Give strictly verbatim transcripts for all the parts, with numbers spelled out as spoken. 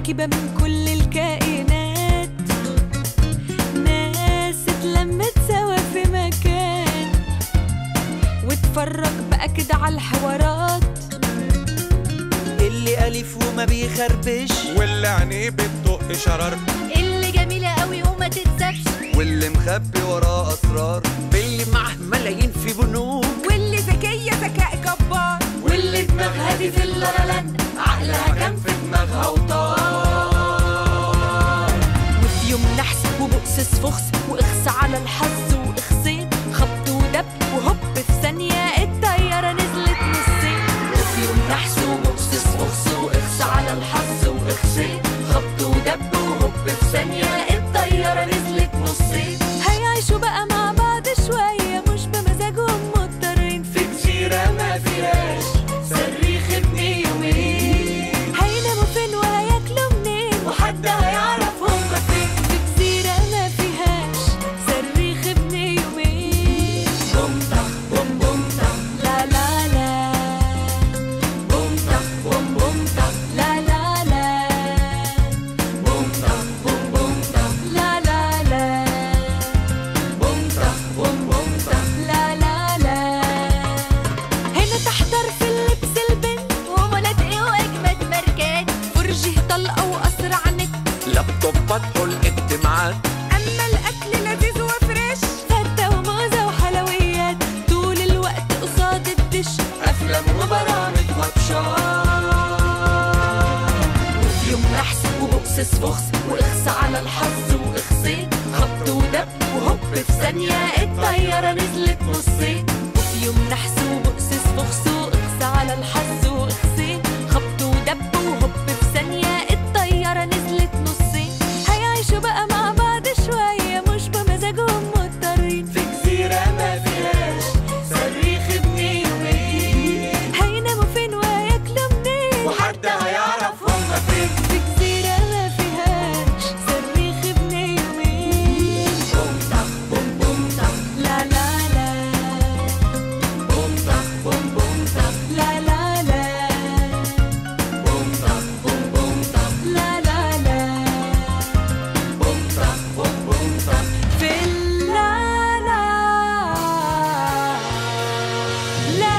مركبة من كل الكائنات، ناس اتلمت سوا في مكان، واتفرج بقى كده على الحوارات. اللي أليف وما بيخربش، واللي عينيه بتدق شرر، اللي جميلة قوي وما تتسابش، واللي مخبي وراه أسرار، واللي معاه ملايين في بنوك، واللي ذكية ذكاء جبار، واللي دماغها دي في اللالند عقلها كان في دماغها وطار. وفي يوم نحس وبؤسس فخس واخس على الحظ واخسين، خبط ودب وهوب في ثانية الطيارة نزلت نصين. وفي يوم نحس وبؤسس فخس واخس على الحظ واخسين، خبط ودب وهوب في ثانية الطيارة نزلت نصين. هيعيشوا بقى مع بعض شوية مش بمزاجهم مضطرين، في جزيرة ما فيهاش صريخ ابن يومين. هيناموا فين وهياكلوا منين وحد هيعرف هما فين. في جزيرة ما فيهاش صريخ ابن يومين. بوم طخ بوم بوم طخ لا لا لا، بوم طخ بوم بوم طخ لا لا لا، بوم طخ بوم بوم طخ لا لا لا، بوم طخ بوم بوم طخ لا لا لا. هنا تحضر في اللبس البنت ومناطق واجمد ماركات، فرجي طلقة واسرع نت، لابتوبات والاجتماعات. اما الاكل لذيذ وفريش، فتة وموزة وحلويات، طول الوقت قصاد الدش أفلام وبرامج ماتشات. وفي يوم نحس وبؤسس فخس واخس على الحظ واخسين، خبط ودب وهوب في ثانية الطيارة نزلت نصين. وفي يوم نحس وبؤسس فخس واخس على الحظ واخسين، خبط ودب وهوب في ثانية الطيارة نزلت نصين. هيعيشوا بقى مع بعض شوية مش بمزاجهم مضطرين، في جزيرة ما فيهاش صريخ ابن يومين. هيناموا فين وهياكلوا منين وحد هيعرف هما فين. في جزيرة ما فيهاش صريخ ابن يومين. بوم طخ بوم بوم طخ لا لا لا، بوم طخ بوم بوم طخ لا لا لا، بوم طخ بوم بوم طخ لا لا لا، بوم طخ بوم بوم طخ في اللا لا لا.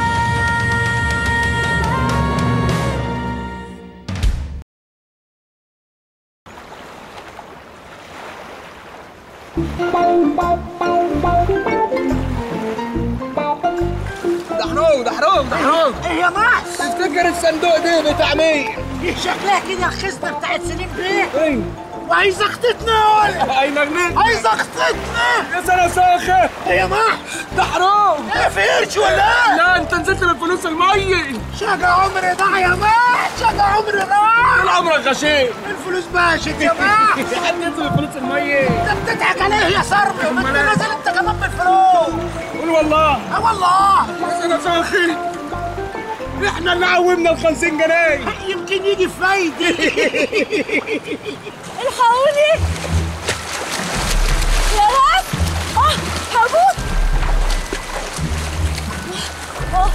دحروج دحروج دحروج، ايه يا محس؟ تفتكر الصندوق ده بتاع مين؟ دي شكلها كده الخزنه بتاعت سليم بيه، ايه؟ وعايز اختتنا ولا اي مجنون؟ عايز اختتنا يا سنة ساخة ايه يا محس؟ دحروج. ايه في قرش ولا ايه؟ لا انت نزلت بالفلوس المية. شجع عمري ضاع يا محس، شجع عمري ضاع. طول عمرك غشيم. الفلوس باشت يا محس. حد ينزل بالفلوس المية. انت بتضحك عليه يا صرمي، وانت نازل انت كمان بالفلوس. قول والله. اه والله. يا سنة ساخة، احنا اللي عومنا ال خمسين جنيه. يمكن يجي فايدة. الحقوني يا ناس، اه هموت. اه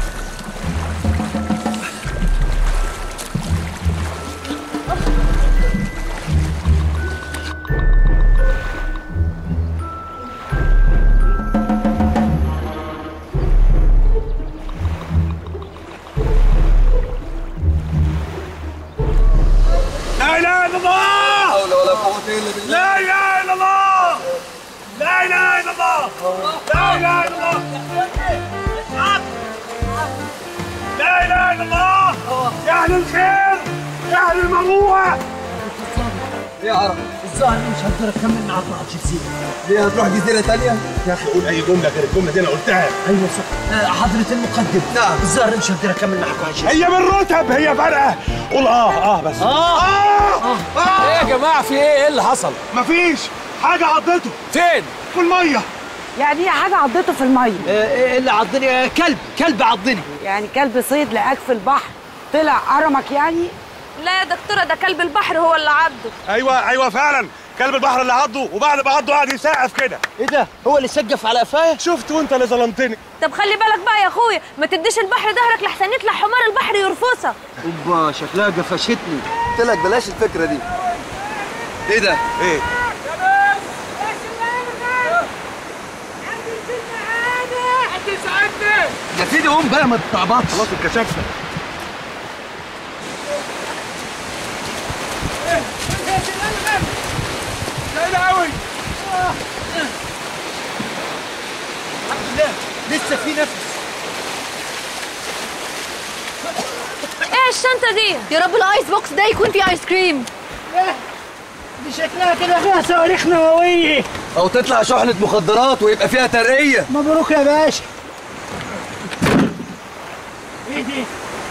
لا اله الا الله. لا حول ولا قوة إلا بالله. لا اله الا الله. لا اله الا الله. لا اله الا الله. لا اله الا الله. يا اهل الخير، يا اهل المروءة. يا عرب الظاهر مش هقدر اكمل معاك مع الجزيرة. ليه هتروح جزيرة تانية؟ يا اخي قول اي جملة غير الجملة دي انا قلتها. ايوه صح. آه، حضرة المقدم. نعم. الظاهر مش هقدر اكمل معاك مع الجزيرة. هي بالرتب، هي فارقة. قول اه اه بس. اه اه اه. ايه يا جماعه في ايه؟ ايه اللي حصل؟ مفيش حاجة عضته فين؟ في المية. يعني ايه حاجه عضته في الميه؟ ايه اللي عضني؟ آه، كلب كلب عضني. يعني كلب صيد لقاك في البحر طلع قرمك يعني؟ لا يا دكتورة، ده كلب البحر هو اللي عضه. ايوه ايوه فعلا كلب البحر اللي عضه وبعد ما عضه قعد يسقف كده. ايه ده؟ هو اللي سجف على قفايا؟ شفت وانت اللي ظلمتني. طب خلي بالك بقى يا اخويا، ما تديش البحر ظهرك لحسن يطلع حمار البحر يرفصك. اوبا شكلها جفشتني. قلت لك بلاش الفكره دي. ايه ده؟ ايه؟ يا سيدي قوم بقى ما تتعبطش. خلاص اتكشفت. سهل قوي. الحمد لله لسه في نفس. ايه الشنطه دي؟ يا رب الايس بوكس ده يكون فيه ايس كريم. دي شكلها كده فيها صواريخ نوويه او تطلع شحنه مخدرات ويبقى فيها ترقيه. مبروك يا باشا. ايه دي؟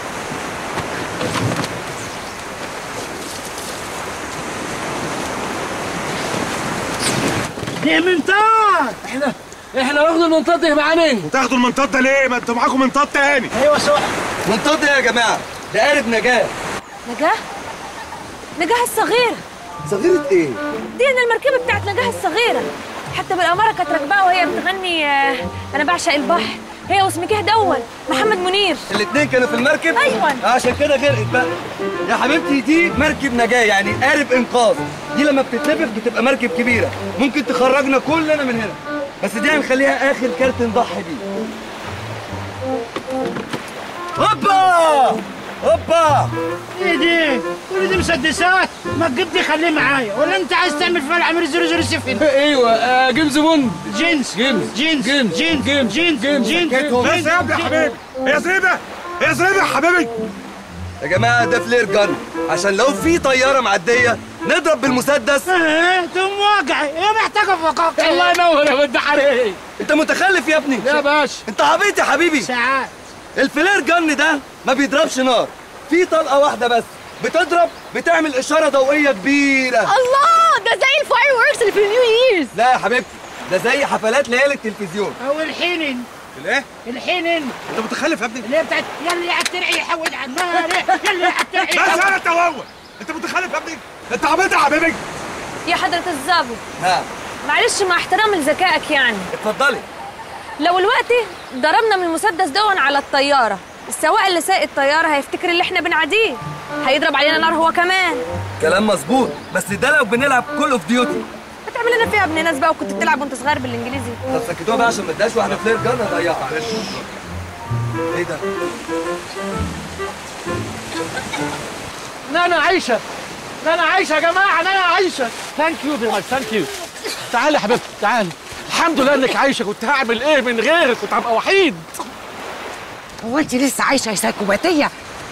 دي منطاد. احنا احنا واخدين المنطاد ده معانا. وتاخدوا المنطاد ده ليه؟ ما انتوا معاكم منطاد تاني. ايوه صح. منطاد ده يا جماعه ده قارب نجاه. نجاه؟ نجاه الصغيره. صغيره ايه؟ دي انا المركبه بتاعت نجاه الصغيره، حتى بالاماره كانت راكباها وهي بتغني آه، انا بعشق البحر، هي واسمكيه دول محمد منير. الاثنين كانوا في المركب؟ ايوه. عشان كده غرقت بقى. يا حبيبتي دي مركب نجاه يعني قارب انقاذ. دي لما بتتنفخ بتبقى مركب كبيره ممكن تخرجنا كلنا من هنا، بس دي هنخليها اخر كارت نضحي بيه. هوبا هوبا. ايه دي؟ كل دي مسدسات؟ ما تجيب دي خليه معايا، ولا انت عايز تعمل فيها العمير صفر صفر صفر؟ ايوه آه جيمس بوند. جينز جيمس جينز جيمس جينز جيمس جينز جيمس جينز. بس يا ابني يا حبيبي، هي زريبه هي زريبه يا حبيبي. يا جماعه ده فلير جن عشان لو في طياره معديه نضرب بالمسدس. اه تقوم واقع. ايه محتاجه فقاقه. الله ينور يا ود حريق. انت متخلف يا ابني. يا باشا انت عبيط يا حبيبي. ساعات الفلير جن ده ما بيضربش نار، في طلقه واحده بس بتضرب بتعمل اشاره ضوئيه كبيره. الله ده زي الفاير ووركس اللي في النيو ييرز. لا يا حبيبتي ده زي حفلات ليالي التلفزيون. او الحنن. الايه؟ الحنن. انت متخلف يا ابني. اللي هي بتاعت يلي على الترعي يحود على النار. يلي على الترعي بس انا انت هو انت متخلف يا ابني. انت عبيط يا حبيبي. يا حضره الظابط، ها معلش مع احترام لذكائك يعني، اتفضلي. لو الوقت ضربنا من المسدس دون على الطياره، السواق اللي سايق الطياره هيفتكر اللي احنا بنعاديه، هيضرب علينا نار هو كمان. كلام مظبوط، بس ده لو بنلعب كول اوف ديوتي. بتعمل لنا فيها ابن ناس بقى وكنت بتلعب وانت صغير بالانجليزي. طب سكتوها بقى عشان ما اداش واحده فلير جن هضيعها. ايه ده؟ نانا عايشه نانا عايشه يا جماعه، نانا عايشه. ثانك يو فيري ماتش، ثانك يو. تعالي يا حبيبتي تعالي. الحمد لله انك عايشه، كنت هعمل ايه من غيرك؟ كنت هبقى وحيد. هو انت لسه عايشه يا سايكوباتيه؟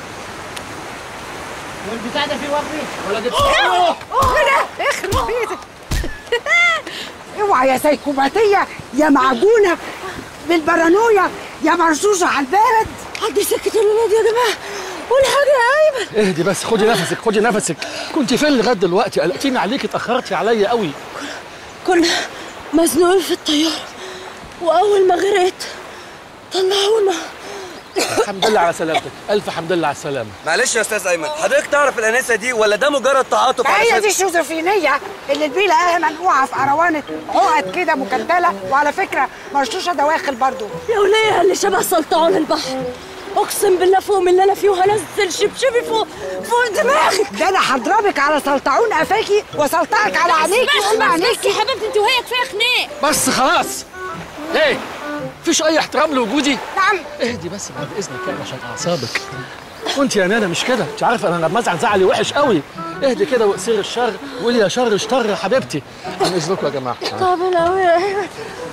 والبتاع ده فيه وغري ولا جبت اوه ده اخرب بيتك. اوعى يا سايكوباتيه يا معجونه بالبارانويا يا مرشوشه على البارد. حد سكت الولاد يا جماعه، قول حاجه يا ايمن. اهدي بس، خدي نفسك خدي نفسك. كنت فين لغايه دلوقتي؟ قلقتيني عليكي، اتاخرتي عليا قوي. كنا مزنوقين في الطياره واول ما غرقت طلعونا. الحمد لله على سلامتك، الف حمد لله على السلامه. معلش يا استاذ ايمن، حضرتك تعرف الانسه دي ولا ده مجرد تعاطف؟ هي دي الشيزوفرينيه اللي البيله اهي منقوعه في قروانه عقد كده مكتله. وعلى فكره مرشوشه دواخل برضو. يا وليه اللي شبه سلطعون البحر، اقسم بالله فوق من اللي انا فيه وهنزل شبشبي فوق فوق دماغك. ده انا هضربك على سلطعون قفاكي وسلطعك على عينيكي وام عينيكي. يا حبيبتي انت وهي كفايه خناق. بس خلاص. ايه؟ مفيش اي احترام لوجودي؟ نعم. اهدي بس بعد اذنك يعني عشان اعصابك. وانت يا نانا مش كده، انت عارفه انا لما ازعل زعلي وحش قوي. اهدي كده واقصري الشر وقولي يا شر اشطر يا حبيبتي. عن اذنكم يا جماعه. طب قوي يا ايمن.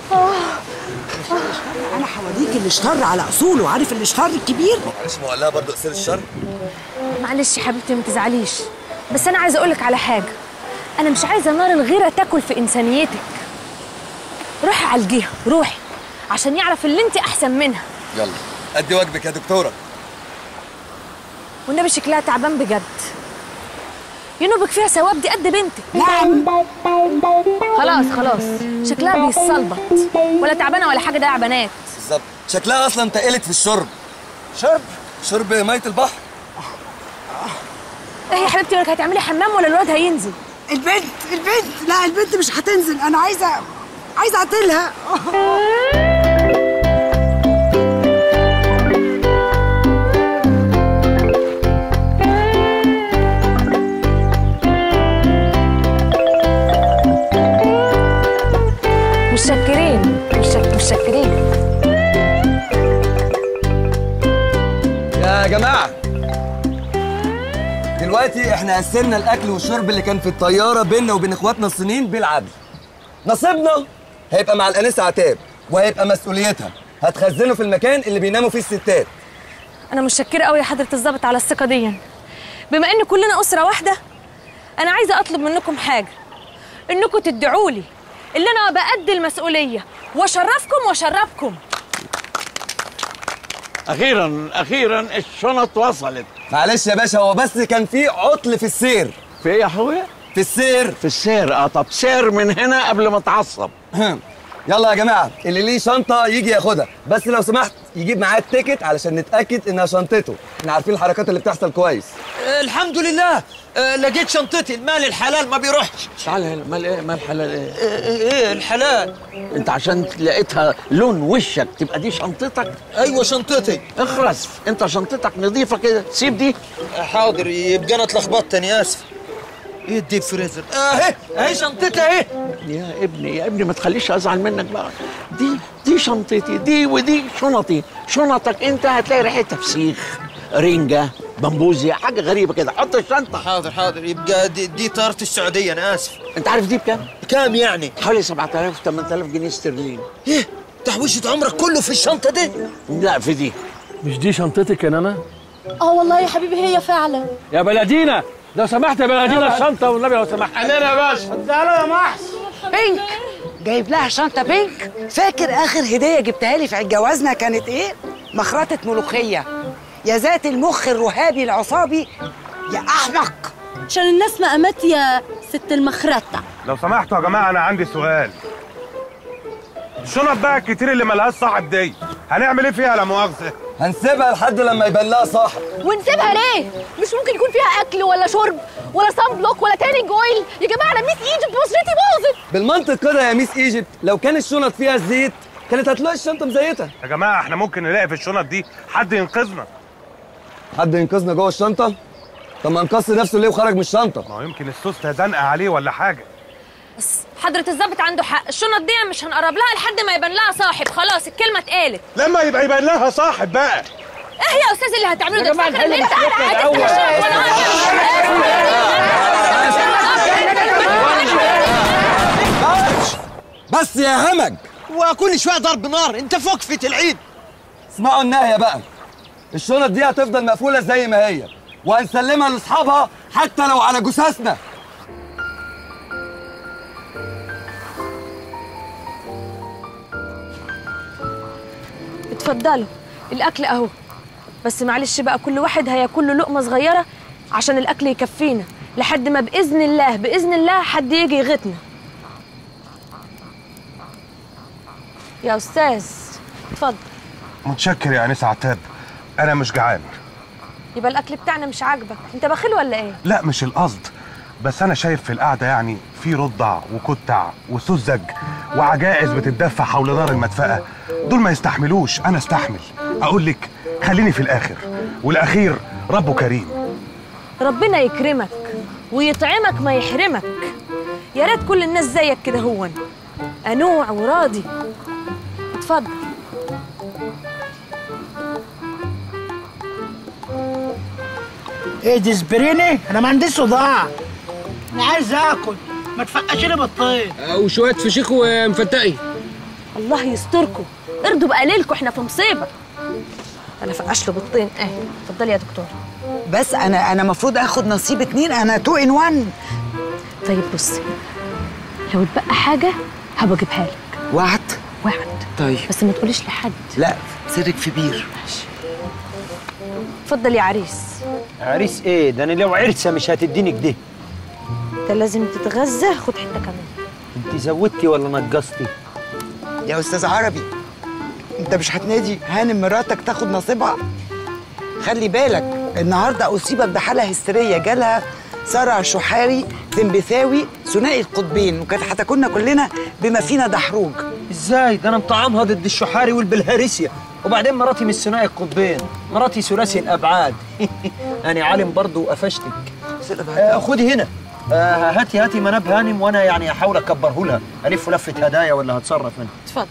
انا هوريك الاشتر على اصوله. عارف الاشتر الكبير؟ معلش ما هو قال لها برضه اقصري الشر. معلش يا حبيبتي ما تزعليش، بس انا عايزه اقول لك على حاجه. انا مش عايزه نار الغيره تاكل في انسانيتك. روحي عالجيها روحي عشان يعرف اللي انت احسن منها. يلا ادي واجبك يا دكتوره. والنبي شكلها تعبان بجد. ينوبك فيها ثواب، دي قد بنتك. نعم. خلاص خلاص شكلها بيصلبط، ولا تعبانه ولا حاجه، ده يا بنات. بالظبط، شكلها اصلا تقلت في الشرب. شرب؟ شرب ميه البحر. ايه يا حبيبتي، ولا هتعملي حمام ولا الواد هينزل؟ البنت البنت لا البنت مش هتنزل، انا عايزه عايزه اقتلها. متشكرين متشكرين. يا جماعه دلوقتي احنا قسمنا الاكل والشرب اللي كان في الطياره بيننا وبين اخواتنا الصينيين بالعدل. نصيبنا هيبقى مع الانسه عتاب، وهيبقى مسؤوليتها هتخزنه في المكان اللي بيناموا فيه الستات. انا متشكره قوي يا حضره الضابط على الثقه دي. بما ان كلنا اسره واحده، انا عايزه اطلب منكم حاجه، انكم تدعوا لي اللي انا بأدي المسؤوليه واشرفكم واشربكم. اخيرا اخيرا الشنط وصلت. معلش يا باشا، هو بس كان في عطل في السير. في ايه يا اخويا؟ في السير. في السير. اه طب سير من هنا قبل ما تعصب. يلا يا جماعه، اللي ليه شنطه يجي ياخدها، بس لو سمحت يجيب معاه التيكت علشان نتاكد انها شنطته. احنا عارفين الحركات اللي بتحصل كويس. آه الحمد لله. آه لقيت شنطتي. المال الحلال ما بيروحش. تعال هنا. مال ايه؟ مال حلال ايه؟ ايه, إيه الحلال؟ انت عشان لقيتها لون وشك تبقى دي شنطتك؟ ايوه شنطتي. اخرس، انت شنطتك نظيفه كده، سيب دي. حاضر، يبقى انا اتلخبطت، انا اسف. ايه الديب فريزر؟ اهي اهي شنطتي اهي. يا ابني يا ابني ما تخليش ازعل منك بقى. دي دي شنطتي، دي ودي شنطي. شنطك انت هتلاقي ريحتها فسيخ، رنجه، بمبوزيا، حاجه غريبه كده. حط الشنطه. حاضر حاضر، يبقى دي, دي طارت السعوديه، انا اسف. انت عارف دي بكام؟ كام يعني؟ حوالي سبعة آلاف ثمانية آلاف جنيه استرليني. ايه؟ تحويشة عمرك كله في الشنطه دي؟ لا في دي. مش دي شنطتك يا نانا؟ اه والله يا حبيبي هي فعلا. يا بلدينا لو سمحت يا بلدينا الشنطه والنبي لو سمحت. انا يا باشا. تعالى يا محس. بينك جايب لها شنطه بينك. فاكر اخر هديه جبتها لي في عيد جوازنا كانت ايه؟ مخرطه ملوخيه. يا ذات المخ الرهابي العصابي يا احمق. عشان الناس مقامات يا ست المخرطه. لو سمحتوا يا جماعه انا عندي سؤال. الشنط بقى الكتير اللي ملهاش صاحب دي هنعمل ايه فيها لا مؤاخذه؟ هنسيبها لحد لما يبان لها صاحب. ونسيبها ليه؟ مش ممكن يكون فيها اكل ولا شرب ولا صن بلوك ولا تانينج اويل؟ يا جماعه انا ميس ايجيبت بشرتي باظت. بالمنطق كده يا ميس ايجيبت، لو كان الشنط فيها زيت كانت هتلاقي الشنطه مزيته. يا جماعه احنا ممكن نلاقي في الشنط دي حد ينقذنا. حد ينقذنا جوه الشنطه؟ طب ما انقذ نفسه ليه وخرج من الشنطه؟ ما هو يمكن السوسته زنقه عليه ولا حاجه. بس حضرة الضابط عنده حق، الشنط دي مش هنقرب لها لحد ما يبان لها صاحب. خلاص الكلمة اتقالت. لما يبقى يبان لها صاحب بقى. ايه يا استاذ اللي هتعمله ده؟ فاكر ان انت بس يا همج، وكل شويه ضرب نار، انت فوق في العيد. اسمعوا النهايه بقى. الشنط دي هتفضل مقفوله زي ما هي، وهنسلمها لاصحابها حتى لو على جثثنا. اتفضلوا الاكل اهو، بس معلش بقى كل واحد هياكل له لقمه صغيره عشان الاكل يكفينا لحد ما باذن الله باذن الله حد يجي يغيثنا. يا استاذ اتفضل. متشكر يا انسه عتاب، انا مش جعان. يبقى الاكل بتاعنا مش عاجبك؟ انت بخيل ولا ايه؟ لا مش القصد، بس انا شايف في القعده يعني في رضع وكتع وسذج وعجائز بتتدفع حول نار المدفأة. دول ما يستحملوش، انا استحمل. اقول لك خليني في الاخر، والاخير ربه كريم. ربنا يكرمك ويطعمك ما يحرمك. يا ريت كل الناس زيك كده، هون قنوع وراضي. اتفضل. ايه دي سبريني؟ انا ما عنديش صداع، انا عايز اكل، ما تفقش لي بالطين. وشويه فشيخ ومفتقي. الله يستركم، ارضوا بقليلكم، احنا في مصيبه. انا فقش له بالطين. ايه اتفضلي يا دكتور. بس انا انا المفروض اخد نصيب اتنين، انا تو ان وان. طيب بصي، لو اتبقى حاجه هبقى اجيبها لك. وعد؟ وعد. طيب بس ما تقوليش لحد. لا سرك في بير. ماشي. اتفضل يا عريس. عريس ايه ده؟ انا لو عرسه مش هتديني كده. انت لازم تتغذى، خد حته كمان. انت زودتي ولا نقصتي؟ يا استاذ عربي، انت مش هتنادي هانم مراتك تاخد نصيبها؟ خلي بالك النهارده اصيبت بحاله هستيريه، جالها صرع شحاري ثنبثاوي ثنائي القطبين، وكانت هتاكلنا كلنا بما فينا دحروج. ازاي؟ ده انا مطعمها ضد الشحاري والبلهارسيا، وبعدين مراتي مش ثنائي القطبين، مراتي ثلاثي الابعاد. انا عالم برضه وقفشتك. آه خدي هنا، آه هاتي هاتي مناب هانم، وانا يعني احاول اكبره لها، الف لفه هدايا ولا هتصرف انا. اتفضل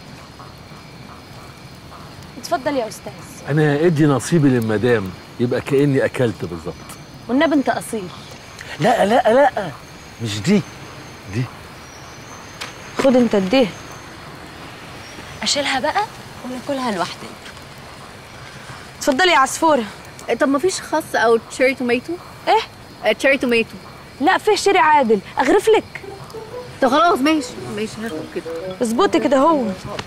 اتفضل يا استاذ. انا ادي نصيبي للمدام، يبقى كاني اكلت بالظبط. والنبي انت اصيل. لا لا لا مش دي دي. خد انت اديه. اشيلها بقى وناكلها لوحدنا. اتفضلي يا عصفوره. طب ما فيش خس او تشيري توميتو؟ ايه؟ تشيري توميتو. لا فيه شيري عادل، اغرف لك. طب خلاص ماشي ماشي هاخد كده. اظبطي كده هو.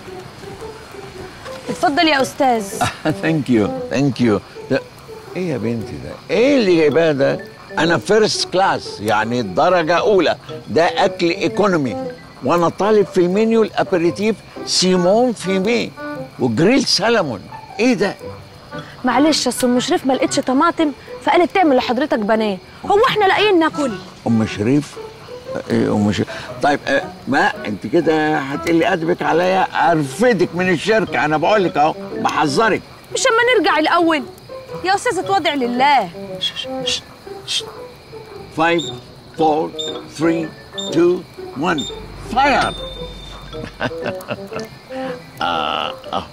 اتفضل يا استاذ. ثانك يو ثانك يو. ايه يا بنتي ده؟ ايه اللي جايباه ده؟ انا فيرست كلاس، يعني درجه اولى، ده اكل ايكونومي، وانا طالب في المنيو الابريتيف سيمون فيمي وجريل سلمون. ايه ده؟ معلش اصل ام شريف ما لقيتش طماطم فقالت تعمل لحضرتك بانيه، هو احنا لاقيين ناكل؟ ام شريف؟ ايه ام شريف؟ طيب آه ما انت كده هتقلي ادبك عليا، ارفدك من الشركه، انا بقول لك اهو بحذرك. مش اما نرجع الاول يا استاذ، اتوضع لله. five four three two one fire. آه آه.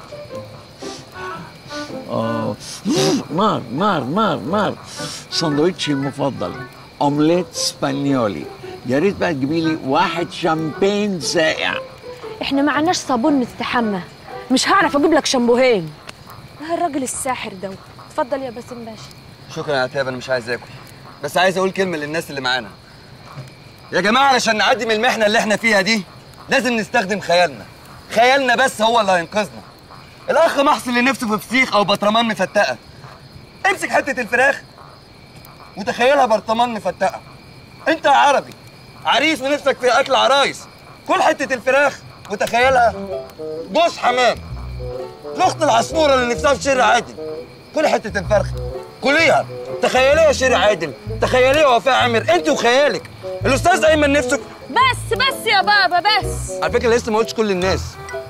آه. نار نار نار نار. ساندويتشي المفضل اومليت سبانيولي، يا ريت بقى تجيبي لي واحد شامبين ساقع. احنا ما عندناش صابون نستحمى، مش هعرف اجيب لك شامبوهين. ده الراجل الساحر ده. اتفضل يا باسم باشا. شكرا يا عتاب، انا مش عايز اكل، بس عايز اقول كلمه للناس اللي معانا. يا جماعه علشان نعدي من المحنه اللي احنا فيها دي لازم نستخدم خيالنا، خيالنا بس هو اللي هينقذنا. الاخ محسن اللي نفسه في فسيخ او برطمان مفتقه، امسك حته الفراخ وتخيلها برطمان مفتقه. انت يا عربي عريس ونفسك في اكل عرايس، كل حته الفراخ وتخيلها جوز حمام. الاخت العصفوره اللي نفسها في شر عادل، كل حته الفرخه كليها. تخيليها يا شيري عادل، تخيليها وفاء عامر، انت وخيالك. الاستاذ ايمن نفسه. بس بس يا بابا بس. على فكره لسه ما قلتش كل الناس.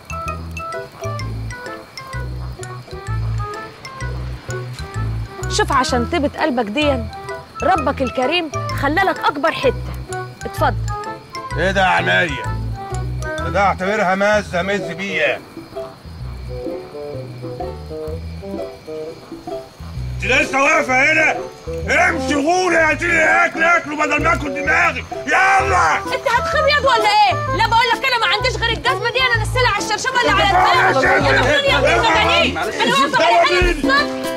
شوف عشان طيبة قلبك دي ربك الكريم خلالك اكبر حته. اتفضل. ايه ده يا عينيا؟ ده ده اعتبرها مز مز بيها. انت لسه واقفه هنا؟ امشي غوري هاتي لي اكل اكله بدل ما اكل دماغي، يلا. انت هتخبيض ولا ايه؟ لا بقول لك انا ما عنديش غير الجزمه دي، انا نسلها على الشرشمه اللي على دماغي. يلا خدوني يا ابن المجانين، انا واقفه على حالي الصبح.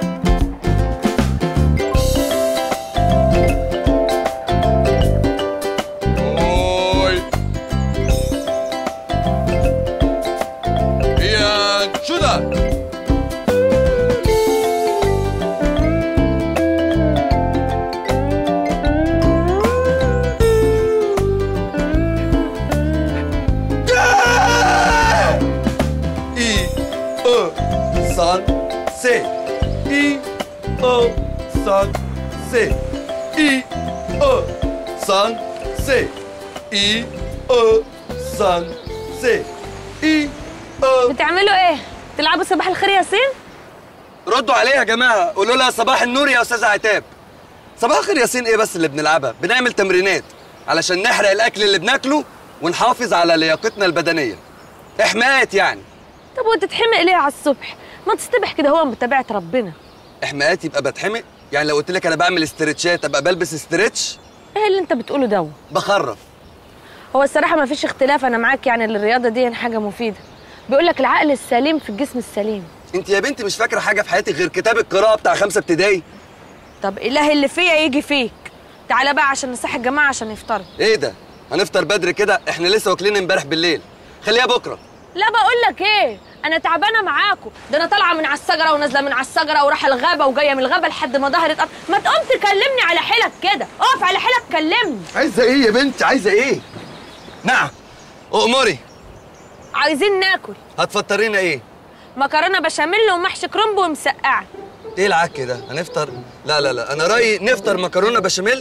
سي اي او سان سي اي او سان سي اي او. بتعملوا ايه؟ تلعبوا صباح الخير يا ياسين؟ ردوا عليها يا جماعه، قولوا لها صباح النور يا استاذ عتاب. صباح الخير ياسين ايه بس اللي بنلعبها؟ بنعمل تمرينات علشان نحرق الاكل اللي بناكله ونحافظ على لياقتنا البدنيه، احماءات يعني. طب وانت تتحمق ليه على الصبح؟ ما تستبح كده هو بتابعة ربنا. احماءات يبقى بتحمق؟ يعني لو قلت لك انا بعمل استرتشات ابقى بلبس استرتش؟ ايه اللي انت بتقوله ده؟ بخرف. هو الصراحه ما فيش اختلاف، انا معاك يعني الرياضه دي حاجه مفيده. بيقول لك العقل السليم في الجسم السليم. انت يا بنتي مش فاكره حاجه في حياتك غير كتاب القراءه بتاع خمسه ابتدائي؟ طب اله اللي فيا يجي فيك. تعالى بقى عشان نصحي الجماعه عشان يفطروا. ايه ده؟ هنفطر بدري كده؟ احنا لسه واكلين امبارح بالليل. خليها بكره. لا بقول لك ايه، انا تعبانه معاكم، ده انا طالعه من على الشجره ونازله من على الشجره ورايحه الغابه وجايه من الغابه لحد ما ظهرت أرض. ما تقوم تكلمني على حيلك كده، اقف على حيلك كلمني. عايزه ايه يا بنتي؟ عايزه ايه؟ نعم اؤمري. عايزين ناكل. هتفطرينا ايه؟ مكرونه بشاميل ومحشي كرنب ومسقعه. ايه العك ده؟ هنفطر؟ لا لا لا، انا رايي نفطر مكرونه بشاميل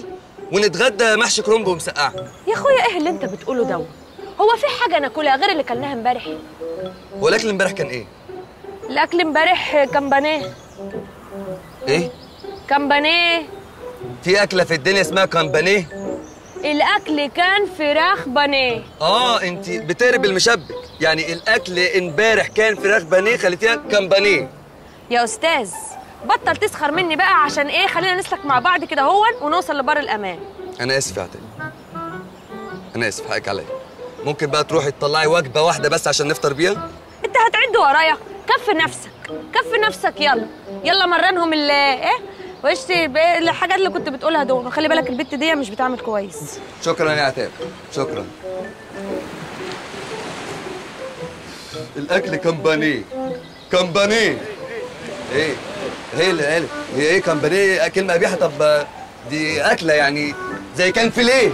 ونتغدى محشي كرنب ومسقعه. يا اخويا ايه اللي انت بتقوله ده؟ هو في حاجه ناكلها غير اللي كلناها امبارح؟ هو الاكل امبارح كان ايه؟ الاكل امبارح كان بانيه. ايه؟ كان بانيه. في اكله في الدنيا اسمها كامبانيه؟ الاكل كان فراخ بانيه. اه انت بتقرب المشبك، يعني الاكل امبارح كان فراخ بانيه خليتيها كامبانيه. يا استاذ بطل تسخر مني بقى، عشان ايه؟ خلينا نسلك مع بعض كده هون ونوصل لبر الامان. انا اسف يا عتاب، انا اسف، حقك عليا. ممكن بقى تروحي تطلعي وجبه واحده بس عشان نفطر بيها؟ انت هتعد ورايا؟ كفي نفسك كفي نفسك، يلا يلا مرنهم ال ايه واشتي الحاجات اللي كنت بتقولها دول، وخلي بالك البت دي مش بتعمل كويس. شكرا يا عتاب، شكرا. الاكل كامبانيه كامبانيه. ايه هي اللي قالت هي ايه كامبانيه؟ كلمه قبيحه. طب دي اكله يعني زي كان فيليه.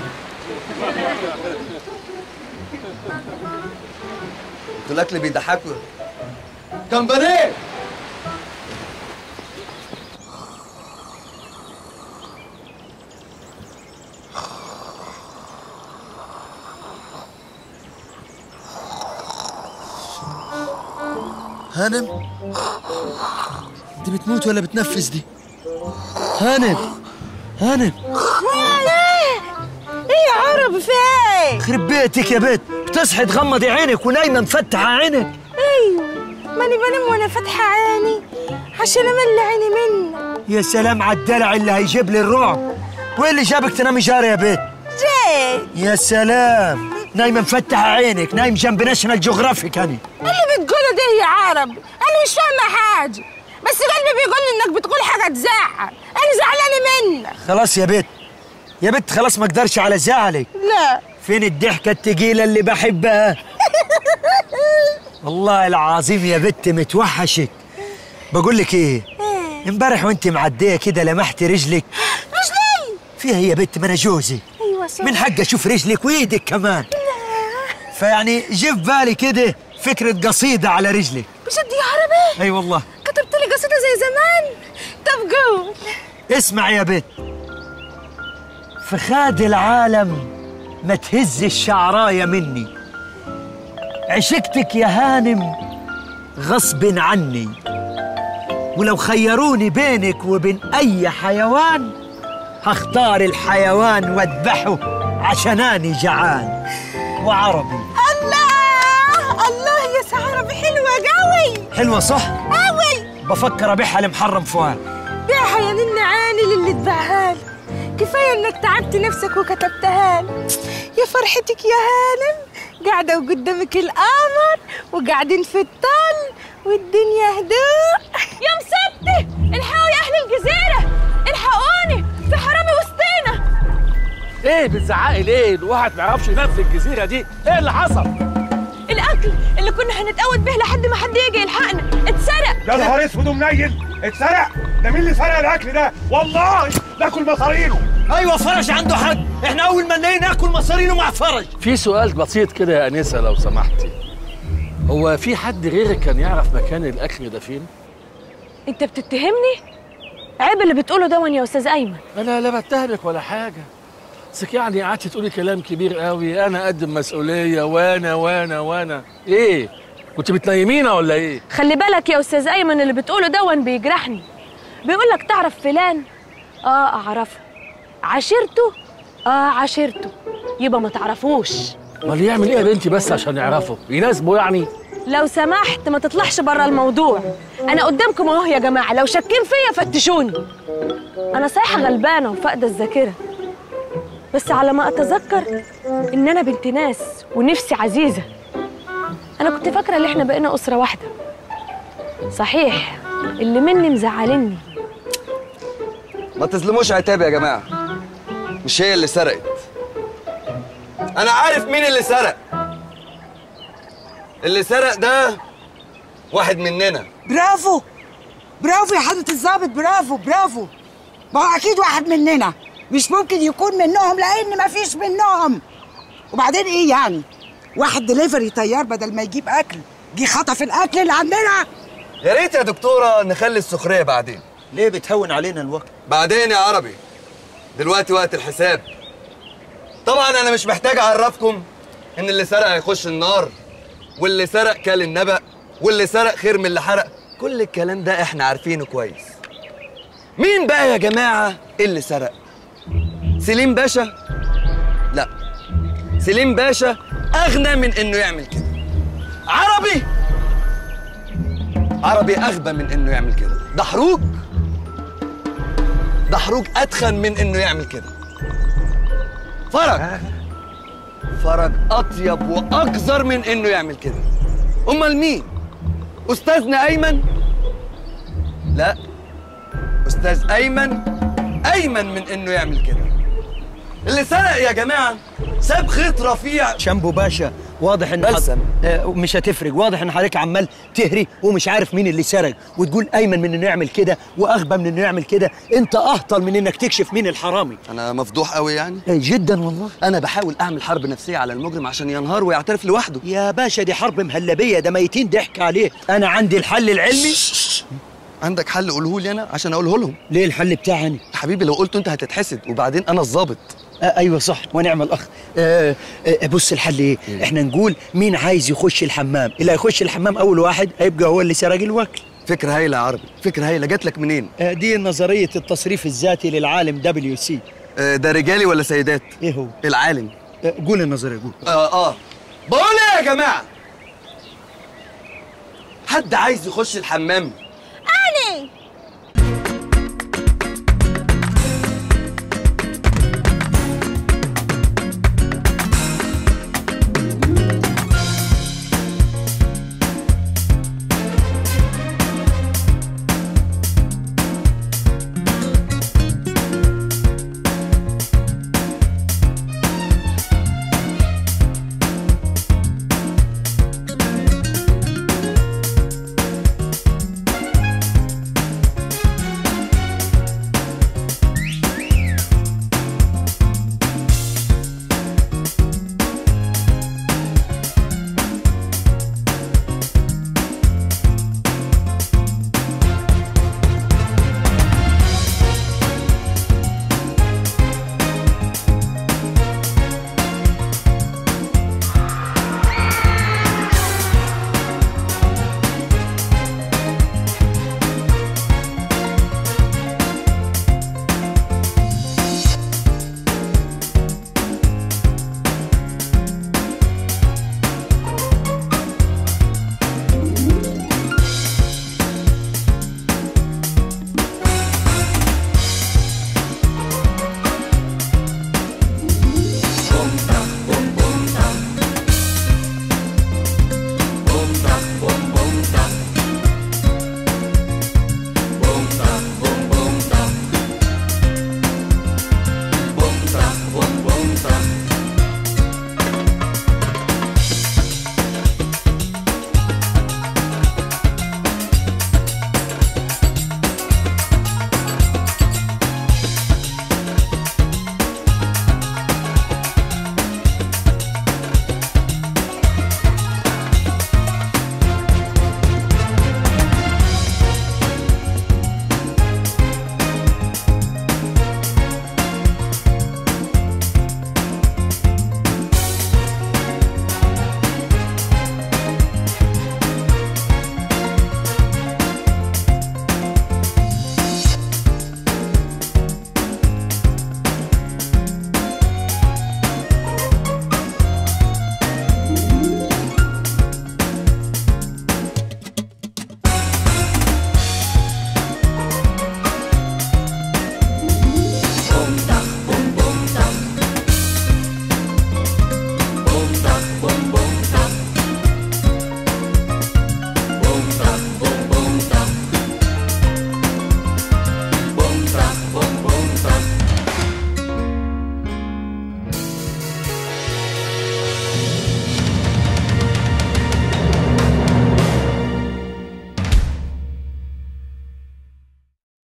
انتوا الاكل بيضحكوا. كامبانيه. هانم، دي بتموت ولا بتنفس دي؟ هانم هانم ايه يا عرب في ايه؟ خرب بيتك يا بنت، بتصحي تغمضي عينك ونايمه مفتحه عينك. ايوه ماني بنام وانا فاتحه عيني عشان املي عيني منك. يا سلام على الدلع اللي هيجيب لي الرعب. وايه اللي جابك تنامي جاري يا بنت؟ جاي. يا سلام، نايمه مفتحه عينك، نايم جنب ناشونال جيوغرافيك. انا اللي بتقوله ده يا عرب انا مش فاهمه حاجه، بس قلبي بيقول لي انك بتقول حاجه تزعل، انا زعلانه منك. خلاص يا بنت يا بنت خلاص، ما اقدرش على زعلك. لا. فين الضحكه التقيله اللي بحبها؟ والله العظيم يا بنت متوحشك. بقول لك ايه، امبارح وانت معديه كده لمحت رجلك. رجلي فيها يا بنت، ما انا جوزي. ايوه صح، من حق اشوف رجلك وايدك كمان. لا. فيعني جه في بالي كده فكره قصيده على رجلك. بجد يا عربي؟ اي أيوة والله. كتبت لي قصيده زي زمان؟ طب قول. اسمع يا بنت، في خاد العالم ما تهز الشعرايه مني، عشقتك يا هانم غصب عني، ولو خيروني بينك وبين اي حيوان هختار الحيوان واذبحه عشاناني جعان. وعربي. الله الله يا سعربي، حلوه قوي. حلوه صح؟ قوي. بفكر ابيعها لمحرم فؤاد. بيعها يا نن عاني للي تباعها لي، كفايه انك تعبت نفسك وكتبتها لي. يا فرحتك يا هانم، قاعده وقدامك القمر وقاعدين في الطل والدنيا هدوء. يا مسبتي الحقوا يا اهل الجزيره، الحقوني في حرامي وسطينا. ايه بتزعقي ليه؟ الواحد ما يعرفش ينام في الجزيره دي، ايه اللي حصل؟ الاكل اللي كنا هنتقود به لحد ما حد يجي يلحقنا اتسرق. يا نهار اسود ومنيل، اتسرق؟ ده مين اللي سرق الاكل ده؟ والله ناكل مصارينه. ايوه فرج عنده حق، احنا اول ما نلاقي ناكل مصارينه مع فرج. في سؤال بسيط كده يا انسه لو سمحتي، هو في حد غيرك كان يعرف مكان الاكل ده فين؟ انت بتتهمني؟ عيب اللي بتقوله ده يا استاذ ايمن. انا لا بتهمك ولا حاجه، بس يعني قعدتي تقولي كلام كبير قوي، انا قد مسؤوليه وانا وانا وانا ايه؟ كنت بتنيمينا ولا ايه؟ خلي بالك يا استاذ ايمن، اللي بتقوله دون بيجرحني. بيقول لك تعرف فلان؟ اه اعرفه. عشيرته؟ اه عشيرته. يبقى ما تعرفوش. امال يعمل ايه يا بنتي بس عشان يعرفه؟ يناسبه يعني؟ لو سمحت ما تطلعش بره الموضوع، انا قدامكم اهو يا جماعه، لو شاكين فيا فتشوني. انا صحيح غلبانه وفاقده الذاكره، بس على ما اتذكر ان انا بنت ناس ونفسي عزيزه. انا كنت فاكره ان احنا بقينا اسره واحده. صحيح اللي مني مزعلني. ما تظلموش عتاب يا جماعه، مش هي اللي سرقت. انا عارف مين اللي سرق. اللي سرق ده واحد مننا. برافو برافو يا حضرة الضابط، برافو برافو. ما هو اكيد واحد مننا، مش ممكن يكون منهم لان ما فيش منهم. وبعدين ايه يعني؟ واحد دليفري طيار بدل ما يجيب اكل جه خطف الاكل اللي عندنا. يا ريت يا دكتوره نخلي السخريه بعدين. ليه بتهون علينا الوقت؟ بعدين يا عربي، دلوقتي وقت الحساب. طبعا انا مش محتاج اعرفكم ان اللي سرق هيخش النار، واللي سرق كل النبأ، واللي سرق خير من اللي حرق. كل الكلام ده احنا عارفينه كويس. مين بقى يا جماعه اللي سرق؟ سليم باشا؟ لا، سليم باشا اغنى من انه يعمل كده. عربي؟ عربي اغبى من انه يعمل كده. دحروج؟ دحروج اتخن من انه يعمل كده. فرج؟ فرج اطيب واقذر من انه يعمل كده. امال مين؟ استاذنا ايمن؟ لا، استاذ ايمن ايمن من انه يعمل كده. اللي سرق يا جماعه ساب خيط رفيع. شامبو باشا، واضح ان بلسم. آه مش هتفرق. واضح ان حضرتك عمال تهري ومش عارف مين اللي سرق، وتقول ايمن من انه يعمل كده واغبى من انه يعمل كده. انت اهطل من انك تكشف مين الحرامي. انا مفضوح قوي يعني؟ آه جدا والله. انا بحاول اعمل حرب نفسيه على المجرم عشان ينهار ويعترف لوحده. يا باشا دي حرب مهلبيه، ده ميتين ضحك عليه. انا عندي الحل العلمي. عندك حل قوله لي انا عشان اقوله لهم. ليه الحل بتاعي؟ حبيبي لو قلته انت هتتحسد، وبعدين انا الظابط. آه ايوه صح، ونعم الاخ. آه آه بص الحل ايه؟ إيه؟ احنا نقول مين عايز يخش الحمام، اللي هيخش الحمام اول واحد هيبقى هو اللي سرق الوكل. فكره هايله يا عربي، فكره هايله. جات لك منين؟ آه دي نظريه التصريف الذاتي للعالم دبليو سي. آه ده رجالي ولا سيدات؟ ايه هو؟ العالم. آه قول النظريه، قول. اه اه بقول ايه يا جماعه؟ حد عايز يخش الحمام